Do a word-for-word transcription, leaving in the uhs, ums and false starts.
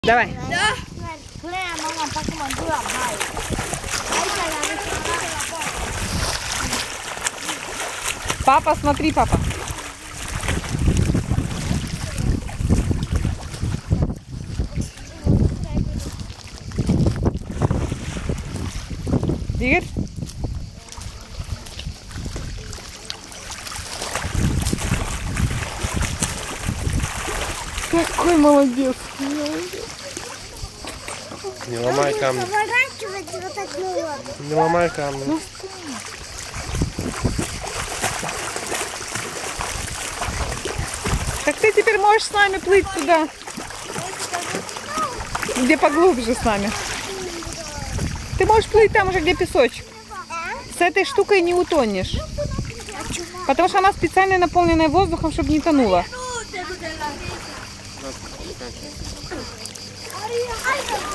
Давай. Папа, смотри, папа. Игорь? Какой молодец. Не ломай камни. Не ломай камни. Так ты теперь можешь с нами плыть туда, где поглубже с нами. Ты можешь плыть там уже, где песочек. С этой штукой не утонешь. Потому что она специально наполненная воздухом, чтобы не тонула.